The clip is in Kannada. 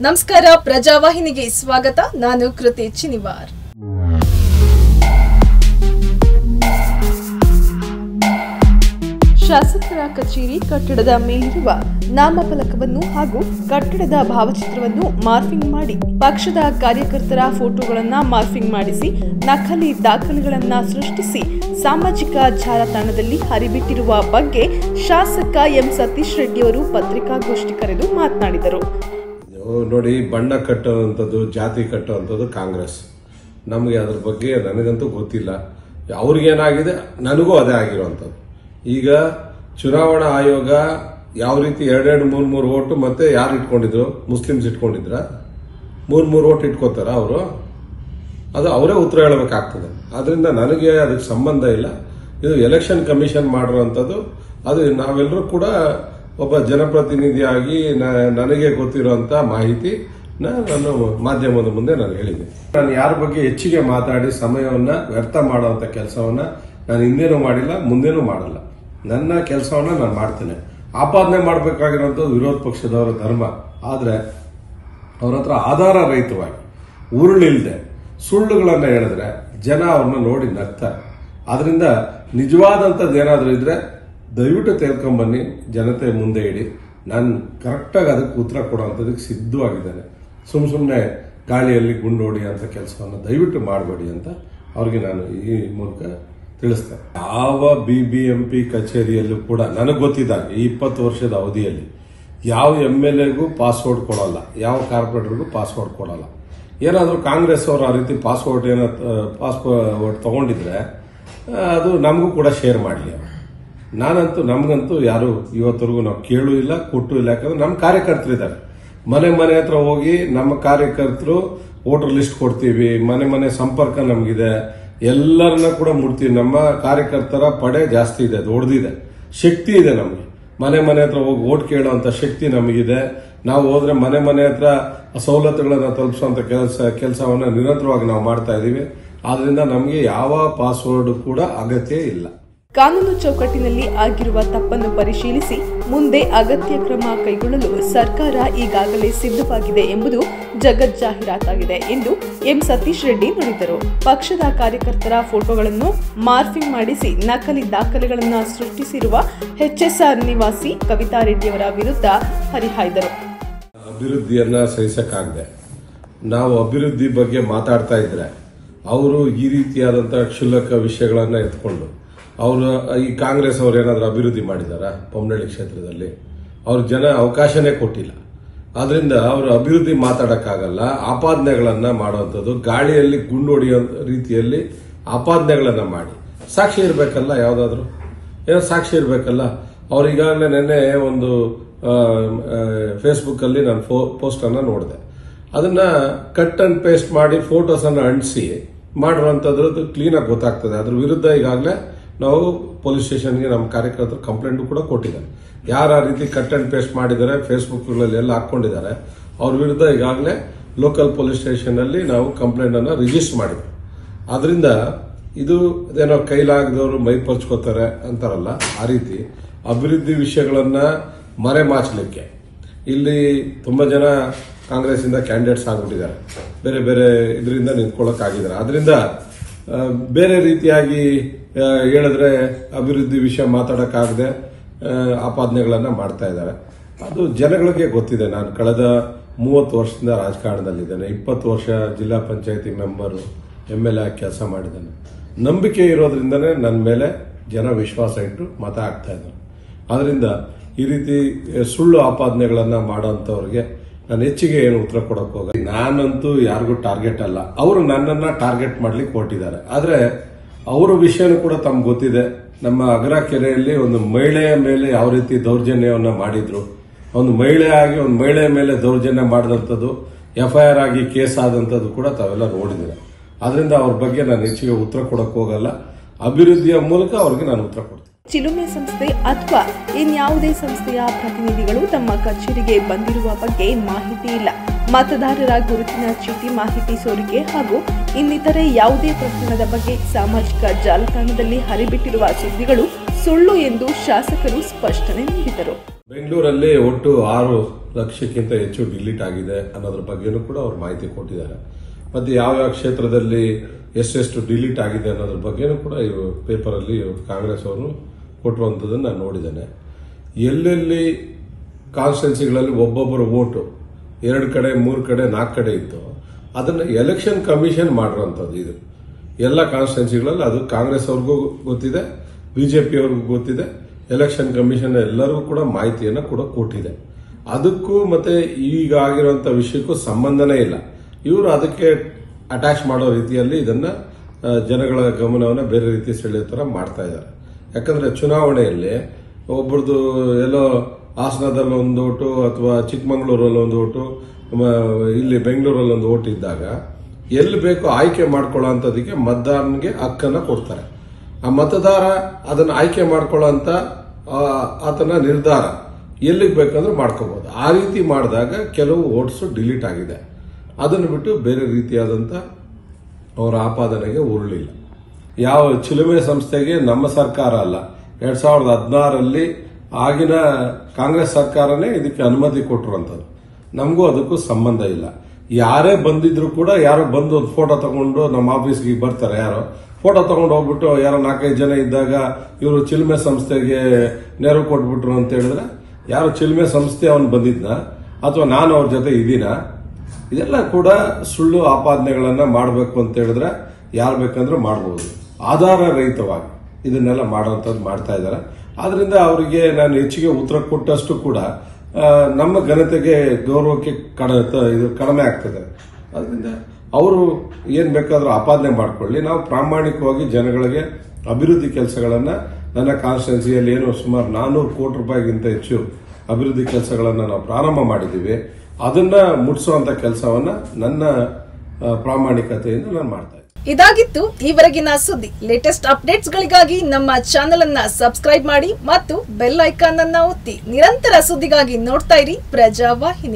ನಮಸ್ಕಾರ ಪ್ರಜಾವಾಹಿನಿಗೆ ಸ್ವಾಗತ. ನಾನು ಕೃತಿ ಚಿನಿವಾರ್. ಶಾಸಕರ ಕಚೇರಿ ಕಟ್ಟಡದ ಮೇಲಿರುವ ನಾಮಫಲಕವನ್ನು ಹಾಗೂ ಕಟ್ಟಡದ ಭಾವಚಿತ್ರವನ್ನು ಮಾರ್ಫಿಂಗ್ ಮಾಡಿ ಪಕ್ಷದ ಕಾರ್ಯಕರ್ತರ ಫೋಟೋಗಳನ್ನು ಮಾರ್ಫಿಂಗ್ ಮಾಡಿಸಿ ನಕಲಿ ದಾಖಲೆಗಳನ್ನು ಸೃಷ್ಟಿಸಿ ಸಾಮಾಜಿಕ ಜಾಲತಾಣದಲ್ಲಿ ಹರಿಬಿಟ್ಟಿರುವ ಬಗ್ಗೆ ಶಾಸಕ ಎಂ ಸತೀಶ್ ರೆಡ್ಡಿ ಅವರು ಪತ್ರಿಕಾಗೋಷ್ಠಿ ಕರೆದು ಮಾತನಾಡಿದರು. ನೋಡಿ, ಬಣ್ಣ ಕಟ್ಟುವಂಥದ್ದು, ಜಾತಿ ಕಟ್ಟುವಂಥದ್ದು ಕಾಂಗ್ರೆಸ್. ನಮಗೆ ಅದ್ರ ಬಗ್ಗೆ ನನಗಂತೂ ಗೊತ್ತಿಲ್ಲ. ಅವ್ರಿಗೇನಾಗಿದೆ ನನಗೂ ಅದೇ ಆಗಿರುವಂಥದ್ದು. ಈಗ ಚುನಾವಣಾ ಆಯೋಗ ಯಾವ ರೀತಿ 2-3 ಓಟು ಮತ್ತೆ ಯಾರು ಇಟ್ಕೊಂಡಿದ್ರು? ಮುಸ್ಲಿಮ್ಸ್ ಇಟ್ಕೊಂಡಿದ್ರ? 3 ಓಟ್ ಇಟ್ಕೋತಾರ ಅವರು? ಅದು ಅವರೇ ಉತ್ತರ ಹೇಳಬೇಕಾಗ್ತದೆ. ಅದರಿಂದ ನನಗೆ ಅದಕ್ಕೆ ಸಂಬಂಧ ಇಲ್ಲ. ಇದು ಎಲೆಕ್ಷನ್ ಕಮಿಷನ್ ಮಾಡಿರುವಂಥದ್ದು. ಅದು ನಾವೆಲ್ಲರೂ ಕೂಡ ಒಬ್ಬ ಜನಪ್ರತಿನಿಧಿಯಾಗಿ ನನಗೆ ಗೊತ್ತಿರುವಂತ ಮಾಹಿತಿ ನಾನು ಮಾಧ್ಯಮದ ಮುಂದೆ ನಾನು ಹೇಳಿದ್ದೆ. ನಾನು ಯಾರ ಬಗ್ಗೆ ಹೆಚ್ಚಿಗೆ ಮಾತಾಡಿ ಸಮಯವನ್ನ ವ್ಯರ್ಥ ಮಾಡುವಂತ ಕೆಲಸವನ್ನ ನಾನು ಹಿಂದೇನೂ ಮಾಡಿಲ್ಲ, ಮುಂದೇನೂ ಮಾಡಲ್ಲ. ನನ್ನ ಕೆಲಸವನ್ನ ನಾನು ಮಾಡ್ತೇನೆ. ಆಪಾದನೆ ಮಾಡಬೇಕಾಗಿರುವಂಥದ್ದು ವಿರೋಧ ಪಕ್ಷದವರ ಧರ್ಮ. ಆದ್ರೆ ಅವ್ರ ಹತ್ರ ಆಧಾರ ರಹಿತವಾಗಿ ಉರುಳಿಲ್ಲದೆ ಸುಳ್ಳುಗಳನ್ನ ಹೇಳಿದ್ರೆ ಜನ ಅವ್ರನ್ನ ನೋಡಿ ನಗ್ತಾರೆ. ಆದ್ರಿಂದ ನಿಜವಾದಂಥದ್ದು ಏನಾದರೂ ಇದ್ರೆ ದಯವಿಟ್ಟು ತೆಗೆದುಕೊಂಡ್ಬನ್ನಿ, ಜನತೆ ಮುಂದೆ ಇಡಿ. ನಾನು ಕರೆಕ್ಟಾಗಿ ಅದಕ್ಕೆ ಉತ್ತರ ಕೊಡುವಂಥದಕ್ಕೆ ಸಿದ್ಧವಾಗಿದ್ದೇನೆ. ಸುಮ್ಮನೆ ಗಾಳಿಯಲ್ಲಿ ಗುಂಡೋಡಿ ಅಂತ ಕೆಲಸವನ್ನು ದಯವಿಟ್ಟು ಮಾಡಬೇಡಿ ಅಂತ ಅವ್ರಿಗೆ ನಾನು ಈ ಮೂಲಕ ತಿಳಿಸ್ತೇನೆ. ಯಾವ BBMP ಕಚೇರಿಯಲ್ಲೂ ಕೂಡ ನನಗೆ ಗೊತ್ತಿದ್ದಾಗ ಈ 20 ವರ್ಷದ ಅವಧಿಯಲ್ಲಿ ಯಾವ MLAಗೂ ಪಾಸ್ವರ್ಡ್ ಕೊಡಲ್ಲ, ಯಾವ ಕಾರ್ಪೊರೇಟರ್ಗೂ ಪಾಸ್ವರ್ಡ್ ಕೊಡಲ್ಲ. ಏನಾದರೂ ಕಾಂಗ್ರೆಸ್ ಅವರು ಆ ರೀತಿ ಪಾಸ್ವರ್ಡ್ ತಗೊಂಡಿದ್ರೆ ಅದು ನಮಗೂ ಕೂಡ ಶೇರ್ ಮಾಡಲಿ. ನಮಗಂತೂ ಯಾರು ಇವತ್ತರೆಗೂ ನಾವು ಕೇಳೂ ಇಲ್ಲ, ಕೊಟ್ಟೂ ಇಲ್ಲ. ಯಾಕಂದ್ರೆ ನಮ್ಮ ಕಾರ್ಯಕರ್ತರಿದ್ದಾರೆ. ಮನೆ ಹತ್ರ ಹೋಗಿ ನಮ್ಮ ಕಾರ್ಯಕರ್ತರು ವೋಟರ್ ಲಿಸ್ಟ್ ಕೊಡ್ತೀವಿ. ಮನೆ ಸಂಪರ್ಕ ನಮಗಿದೆ. ಎಲ್ಲರನ್ನ ಕೂಡ ಮುಟ್ತೀವಿ. ನಮ್ಮ ಕಾರ್ಯಕರ್ತರ ಪಡೆ ಜಾಸ್ತಿ ಇದೆ, ದೊಡ್ಡದಿದೆ, ಶಕ್ತಿ ಇದೆ. ನಮಗೆ ಮನೆ ಹತ್ರ ಹೋಗಿ ವೋಟ್ ಕೇಳುವಂತ ಶಕ್ತಿ ನಮಗಿದೆ. ನಾವು ಹೋದ್ರೆ ಮನೆ ಹತ್ರ ಸವಲತ್ತುಗಳನ್ನ ತಲುಪಿಸುವಂತ ಕೆಲಸವನ್ನ ನಿರಂತರವಾಗಿ ನಾವು ಮಾಡ್ತಾ ಇದೀವಿ. ಆದ್ರಿಂದ ನಮಗೆ ಯಾವ ಪಾಸ್ವರ್ಡ್ ಕೂಡ ಅಗತ್ಯ ಇಲ್ಲ. ಕಾನೂನು ಚೌಕಟ್ಟಿನಲ್ಲಿ ಆಗಿರುವ ತಪ್ಪನ್ನು ಪರಿಶೀಲಿಸಿ ಮುಂದೆ ಅಗತ್ಯ ಕ್ರಮ ಕೈಗೊಳ್ಳಲು ಸರ್ಕಾರ ಈಗಾಗಲೇ ಸಿದ್ಧವಾಗಿದೆ ಎಂಬುದು ಜಗಜ್ಜಾಹೀರಾತಾಗಿದೆ ಎಂದು ಎಂ ಸತೀಶ್ ರೆಡ್ಡಿ ನುಡಿದರು. ಪಕ್ಷದ ಕಾರ್ಯಕರ್ತರ ಫೋಟೋಗಳನ್ನು ಮಾರ್ಫಿಂಗ್ ಮಾಡಿಸಿ ನಕಲಿ ದಾಖಲೆಗಳನ್ನು ಸೃಷ್ಟಿಸಿರುವ HSR ನಿವಾಸಿ ಕವಿತಾ ರೆಡ್ಡಿಯವರ ವಿರುದ್ಧ ಹರಿಹಾಯ್ದರು. ಅಭಿವೃದ್ಧಿಯನ್ನ ಸಹಿಸಕ್ಕಾಗದೆ ನಾವು ಅಭಿವೃದ್ಧಿ ಬಗ್ಗೆ ಮಾತಾಡ್ತಾ ಇದ್ರೆ ಅವರು ಈ ರೀತಿಯಾದಂತಹ ಕ್ಷುಲ್ಲಕ ವಿಷಯಗಳನ್ನ ಎತ್ಕೊಂಡು ಅವರು ಈ ಕಾಂಗ್ರೆಸ್ ಅವರು ಏನಾದರೂ ಅಭಿವೃದ್ಧಿ ಮಾಡಿದಾರ? ಪೊಮ್ಮನಹಳ್ಳಿ ಕ್ಷೇತ್ರದಲ್ಲಿ ಅವ್ರ ಜನ ಅವಕಾಶನೇ ಕೊಟ್ಟಿಲ್ಲ. ಆದ್ರಿಂದ ಅವರು ಅಭಿವೃದ್ಧಿ ಮಾತಾಡಕ್ಕಾಗಲ್ಲ. ಆಪಾದನೆಗಳನ್ನ ಮಾಡುವಂಥದ್ದು, ಗಾಳಿಯಲ್ಲಿ ಗುಂಡು ಹೊಡೆಯೋ ರೀತಿಯಲ್ಲಿ ಆಪಾದನೆಗಳನ್ನ ಮಾಡಿ ಸಾಕ್ಷಿ ಇರಬೇಕಲ್ಲ. ಯಾವ್ದಾದ್ರು ಏನೋ ಸಾಕ್ಷಿ ಇರಬೇಕಲ್ಲ. ಅವ್ರು ಈಗಾಗಲೇ ನೆನ್ನೆ ಒಂದು ಫೇಸ್ಬುಕ್ ಅಲ್ಲಿ ನಾನು ಪೋಸ್ಟ್ ಅನ್ನ ನೋಡಿದೆ. ಅದನ್ನ ಕಟ್ ಅಂಡ್ ಪೇಸ್ಟ್ ಮಾಡಿ ಫೋಟೋಸ್ ಅನ್ನ ಅಂಟಿಸಿ ಮಾಡಿರುವಂತದ್ದು ಕ್ಲೀನ್ ಆಗಿ ಗೊತ್ತಾಗ್ತದೆ. ಅದ್ರ ವಿರುದ್ಧ ಈಗಾಗಲೇ ನಾವು ಪೊಲೀಸ್ ಸ್ಟೇಷನ್ಗೆ ನಮ್ಮ ಕಾರ್ಯಕರ್ತರು ಕಂಪ್ಲೇಂಟ್ ಕೂಡ ಕೊಟ್ಟಿದ್ದಾರೆ. ಯಾರು ಆ ರೀತಿ ಕಟ್ ಅಂಡ್ ಪೇಸ್ಟ್ ಮಾಡಿದ್ದಾರೆ, ಫೇಸ್ಬುಕ್ಗಳಲ್ಲಿ ಎಲ್ಲ ಹಾಕೊಂಡಿದ್ದಾರೆ, ಅವ್ರ ವಿರುದ್ಧ ಈಗಾಗಲೇ ಲೋಕಲ್ ಪೊಲೀಸ್ ಸ್ಟೇಷನ್ ಅಲ್ಲಿ ನಾವು ಕಂಪ್ಲೇಂಟ್ ಅನ್ನ ರಿಜಿಸ್ಟರ್ ಮಾಡಿದ್ವಿ. ಆದ್ರಿಂದ ಇದು ಏನೋ ಕೈಲಾಗದವರು ಮೈ ಪರ್ಚ್ಕೋತಾರೆ ಅಂತಾರಲ್ಲ, ಆ ರೀತಿ ಅಭಿವೃದ್ಧಿ ವಿಷಯಗಳನ್ನ ಮರೆಮಾಚಲಿಕ್ಕೆ ಇಲ್ಲಿ ತುಂಬಾ ಜನ ಕಾಂಗ್ರೆಸ್ ಇಂದ ಕ್ಯಾಂಡಿಡೇಟ್ಸ್ ಆಗ್ಬಿಟ್ಟಿದ್ದಾರೆ. ಬೇರೆ ಇದರಿಂದ ನಿಂತ್ಕೊಳ್ಳೋಕ್ಕಾಗಿದ್ದಾರೆ. ಆದ್ರಿಂದ ಬೇರೆ ರೀತಿಯಾಗಿ ಹೇಳಿದ್ರೆ ಅಭಿವೃದ್ಧಿ ವಿಷಯ ಮಾತಾಡಕ್ಕಾಗದೆ ಆಪಾದನೆಗಳನ್ನ ಮಾಡ್ತಾ ಇದ್ದಾರೆ. ಅದು ಜನಗಳಿಗೆ ಗೊತ್ತಿದೆ. ನಾನು ಕಳೆದ 30 ವರ್ಷದಿಂದ ರಾಜಕಾರಣದಲ್ಲಿದ್ದೇನೆ. 20 ವರ್ಷ ಜಿಲ್ಲಾ ಪಂಚಾಯತಿ ಮೆಂಬರು, MLA ಕೆಲಸ ಮಾಡಿದ್ದೇನೆ. ನಂಬಿಕೆ ಇರೋದ್ರಿಂದನೇ ನನ್ನ ಮೇಲೆ ಜನ ವಿಶ್ವಾಸ ಇಟ್ಟು ಮತ ಹಾಕ್ತಾ ಇದ್ದಾರೆ. ಆದ್ರಿಂದ ಈ ರೀತಿ ಸುಳ್ಳು ಆಪಾದನೆಗಳನ್ನ ಮಾಡೋಂಥವ್ರಿಗೆ ನಾನು ಹೆಚ್ಚಿಗೆ ಏನು ಉತ್ತರ ಕೊಡಕ್ ಹೋಗ. ನಾನಂತೂ ಯಾರಿಗೂ ಟಾರ್ಗೆಟ್ ಅಲ್ಲ. ಅವರು ನನ್ನನ್ನ ಟಾರ್ಗೆಟ್ ಮಾಡ್ಲಿಕ್ಕೆ ಹೊರಟಿದ್ದಾರೆ. ಆದ್ರೆ ಅವರ ವಿಷಯನೂ ಕೂಡ ತಮ್ಗೆ ಗೊತ್ತಿದೆ. ನಮ್ಮ ಅಗರ ಕೆರೆಯಲ್ಲಿ ಒಂದು ಮಹಿಳೆಯ ಮೇಲೆ ಯಾವ ರೀತಿ ದೌರ್ಜನ್ಯವನ್ನ ಮಾಡಿದ್ರು, ಒಂದು ಮಹಿಳೆಯ ಮೇಲೆ ದೌರ್ಜನ್ಯ ಮಾಡಿದಂಥದ್ದು FIR ಆಗಿ ಕೇಸ್ ಆದಂಥದ್ದು ಕೂಡ ತಾವೆಲ್ಲ ನೋಡಿದ್ದೀರ. ಆದ್ರಿಂದ ಅವ್ರ ಬಗ್ಗೆ ನಾನು ಹೆಚ್ಚಿಗೆ ಉತ್ತರ ಕೊಡಕ್ ಹೋಗಲ್ಲ. ಅಭಿವೃದ್ಧಿಯ ಮೂಲಕ ಅವ್ರಿಗೆ ನಾನು ಉತ್ತರ ಕೊಡ್ತೀನಿ. ಚಿಲುಮೆ ಸಂಸ್ಥೆ ಅಥವಾ ಇನ್ಯಾವುದೇ ಸಂಸ್ಥೆಯ ಪ್ರತಿನಿಧಿಗಳು ತಮ್ಮ ಕಚೇರಿಗೆ ಬಂದಿರುವ ಬಗ್ಗೆ ಮಾಹಿತಿ ಇಲ್ಲ. ಮತದಾರರ ಗುರುತಿನ ಚೀಟಿ ಮಾಹಿತಿ ಸೋರಿಕೆ ಹಾಗೂ ಇನ್ನಿತರೆ ಯಾವುದೇ ಪ್ರಕರಣದ ಬಗ್ಗೆ ಸಾಮಾಜಿಕ ಜಾಲತಾಣದಲ್ಲಿ ಹರಿಬಿಟ್ಟಿರುವ ಸುದ್ದಿಗಳು ಸುಳ್ಳು ಎಂದು ಶಾಸಕರು ಸ್ಪಷ್ಟನೆ ನೀಡಿದರು. ಬೆಂಗಳೂರಲ್ಲಿ ಒಟ್ಟು 6 ಲಕ್ಷಕ್ಕಿಂತ ಹೆಚ್ಚು ಡಿಲೀಟ್ ಆಗಿದೆ ಅನ್ನೋದ್ರ ಬಗ್ಗೆನೂ ಕೂಡ ಅವ್ರು ಮಾಹಿತಿ ಕೊಟ್ಟಿದ್ದಾರೆ. ಮತ್ತೆ ಯಾವ ಕ್ಷೇತ್ರದಲ್ಲಿ ಎಷ್ಟೆಷ್ಟು ಡಿಲೀಟ್ ಆಗಿದೆ ಅನ್ನೋದ್ರ ಬಗ್ಗೆನೂ ಕೂಡ ಈ ಪೇಪರಲ್ಲಿ ಕಾಂಗ್ರೆಸ್ ಅವರು ಕೊಟ್ಟಿರುವಂಥದ್ದನ್ನು ನಾನು ನೋಡಿದ್ದೇನೆ. ಎಲ್ಲೆಲ್ಲಿ ಕಾನ್ಸ್ಟಿಟ್ಯೂನ್ಸಿಗಳಲ್ಲಿ ಒಬ್ಬೊಬ್ಬರು ವೋಟು 2 ಕಡೆ 3 ಕಡೆ 4 ಕಡೆ ಇತ್ತು, ಅದನ್ನು ಎಲೆಕ್ಷನ್ ಕಮಿಷನ್ ಮಾಡಿರುವಂಥದ್ದು. ಇದು ಎಲ್ಲ ಕಾನ್ಸ್ಟಿಟ್ಯೂನ್ಸಿಗಳಲ್ಲಿ ಅದು ಕಾಂಗ್ರೆಸ್ ಅವ್ರಿಗೂ ಗೊತ್ತಿದೆ, ಬಿಜೆಪಿ ಅವ್ರಿಗೂ ಗೊತ್ತಿದೆ, ಎಲೆಕ್ಷನ್ ಕಮಿಷನ್ ಎಲ್ಲರಿಗೂ ಕೂಡ ಮಾಹಿತಿಯನ್ನು ಕೂಡ ಕೊಟ್ಟಿದೆ. ಅದಕ್ಕೂ ಮತ್ತೆ ಈಗ ಆಗಿರುವಂಥ ವಿಷಯಕ್ಕೂ ಸಂಬಂಧನೇ ಇಲ್ಲ. ಇವರು ಅದಕ್ಕೆ ಅಟ್ಯಾಚ್ ಮಾಡೋ ರೀತಿಯಲ್ಲಿ ಇದನ್ನ ಜನಗಳ ಗಮನವನ್ನು ಬೇರೆ ರೀತಿ ಸೆಳೆಯೋ ಥರ ಮಾಡ್ತಾ ಇದ್ದಾರೆ. ಯಾಕಂದ್ರೆ ಚುನಾವಣೆಯಲ್ಲಿ ಒಬ್ಬರದು ಎಲ್ಲೋ ಹಾಸನದಲ್ಲಿ ಒಂದು ಓಟು ಅಥವಾ ಚಿಕ್ಕಮಗಳೂರಲ್ಲಿ ಒಂದು ಓಟು, ಇಲ್ಲಿ ಬೆಂಗಳೂರಲ್ಲಿ ಒಂದು ಓಟ್ ಇದ್ದಾಗ ಎಲ್ಲಿ ಬೇಕೋ ಆಯ್ಕೆ ಮಾಡ್ಕೊಳ್ಳೋ ಅಂಥದಕ್ಕೆ ಮತದಾರನಿಗೆ ಹಕ್ಕನ್ನು ಕೊಡ್ತಾರೆ. ಆ ಮತದಾರ ಅದನ್ನು ಆಯ್ಕೆ ಮಾಡ್ಕೊಳ್ಳೋ ಅಂತ ಆತನ ನಿರ್ಧಾರ ಎಲ್ಲಿಗೆ ಬೇಕಂದ್ರೆ ಮಾಡ್ಕೋಬಹುದು. ಆ ರೀತಿ ಮಾಡಿದಾಗ ಕೆಲವು ವೋಟ್ಸ್ ಡಿಲೀಟ್ ಆಗಿದೆ. ಅದನ್ನು ಬಿಟ್ಟು ಬೇರೆ ರೀತಿಯಾದಂಥ ಅವರ ಆಪಾದನೆಗೆ ಉರುಳಿಲ್ಲ. ಯಾವ ಚಿಲುಮೆ ಸಂಸ್ಥೆಗೆ ನಮ್ಮ ಸರ್ಕಾರ ಅಲ್ಲ, 2016ರಲ್ಲಿ ಆಗಿನ ಕಾಂಗ್ರೆಸ್ ಸರ್ಕಾರನೇ ಇದಕ್ಕೆ ಅನುಮತಿ ಕೊಟ್ಟಿರುವಂಥದ್ದು. ನಮಗೂ ಅದಕ್ಕೂ ಸಂಬಂಧ ಇಲ್ಲ. ಯಾರೇ ಬಂದಿದ್ರು ಕೂಡ ಯಾರೋ ಬಂದು ಒಂದು ಫೋಟೋ ತಗೊಂಡು ನಮ್ಮ ಆಫೀಸ್ಗೆ ಬರ್ತಾರೆ, ಯಾರೋ ಫೋಟೋ ತಗೊಂಡು ಹೋಗ್ಬಿಟ್ಟು ಯಾರೋ 4-5 ಜನ ಇದ್ದಾಗ ಇವರು ಚಿಲುಮೆ ಸಂಸ್ಥೆಗೆ ನೆರವು ಕೊಟ್ಬಿಟ್ರು ಅಂತ ಹೇಳಿದ್ರೆ, ಯಾರು ಚಿಲುಮೆ ಸಂಸ್ಥೆ ಅವನು ಬಂದಿದ್ನ ಅಥವಾ ನಾನು ಅವ್ರ ಜೊತೆ ಇದೀನ? ಇದೆಲ್ಲ ಕೂಡ ಸುಳ್ಳು ಆಪಾದನೆಗಳನ್ನ ಮಾಡಬೇಕು ಅಂತ ಹೇಳಿದ್ರೆ ಯಾರು ಬೇಕಂದ್ರೆ ಮಾಡಬಹುದು. ಆಧಾರ ರಹಿತವಾಗಿ ಇದನ್ನೆಲ್ಲ ಮಾಡುವಂಥದ್ದು ಮಾಡ್ತಾ ಇದ್ದಾರೆ. ಆದ್ರಿಂದ ಅವರಿಗೆ ನಾನು ಹೆಚ್ಚಿಗೆ ಉತ್ತರ ಕೊಟ್ಟಷ್ಟು ಕೂಡ ನಮ್ಮ ಘನತೆಗೆ ಗೌರವಕ್ಕೆ ಇದು ಕಡಿಮೆ ಆಗ್ತದೆ. ಅದರಿಂದ ಅವರು ಏನ್ ಬೇಕಾದ್ರೂ ಆಪಾದನೆ ಮಾಡ್ಕೊಳ್ಳಿ. ನಾವು ಪ್ರಾಮಾಣಿಕವಾಗಿ ಜನಗಳಿಗೆ ಅಭಿವೃದ್ಧಿ ಕೆಲಸಗಳನ್ನ, ನನ್ನ ಕಾನ್ಸ್ಟಿಟ್ಯೂನ್ಸಿಯಲ್ಲಿ ಏನು ಸುಮಾರು 400 ಕೋಟಿ ರೂಪಾಯಿಗಿಂತ ಹೆಚ್ಚು ಅಭಿವೃದ್ಧಿ ಕೆಲಸಗಳನ್ನ ನಾವು ಪ್ರಾರಂಭ ಮಾಡಿದ್ದೀವಿ. ಅದನ್ನ ಮುಟ್ಟಿಸುವಂತ ಕೆಲಸವನ್ನ ನನ್ನ ಪ್ರಾಮಾಣಿಕತೆಯಿಂದ ನಾನು ಮಾಡ್ತಾ ಇದ್ದೀನಿ. ಇದಾಗಿತ್ತು ಈವರೆಗಿನ ಸುದ್ದಿ. ಲೇಟೆಸ್ಟ್ ಅಪ್ಡೇಟ್ಸ್ ಗಳಿಗಾಗಿ ನಮ್ಮ ಚಾನೆಲ್ ಅನ್ನ ಸಬ್ಸ್ಕ್ರೈಬ್ ಮಾಡಿ ಮತ್ತು ಬೆಲ್ ಐಕಾನ್ ಅನ್ನ ಒತ್ತಿ. ನಿರಂತರ ಸುದ್ದಿಗಾಗಿ ನೋಡ್ತಾ ಇರಿ ಪ್ರಜಾವಾಹಿನಿ.